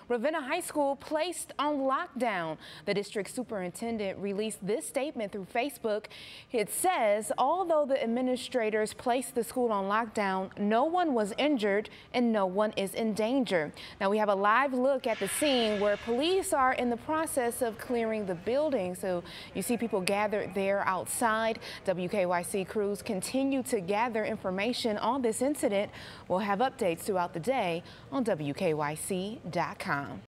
Ravenna High School placed on lockdown. The district superintendent released this statement through Facebook. It says, although the administrators placed the school on lockdown, no one was injured and no one is in danger. Now we have a live look at the scene where police are in the process of clearing the building. So you see people gathered there outside. WKYC crews continue to gather information on this incident. We'll have updates throughout the day on WKYC.com.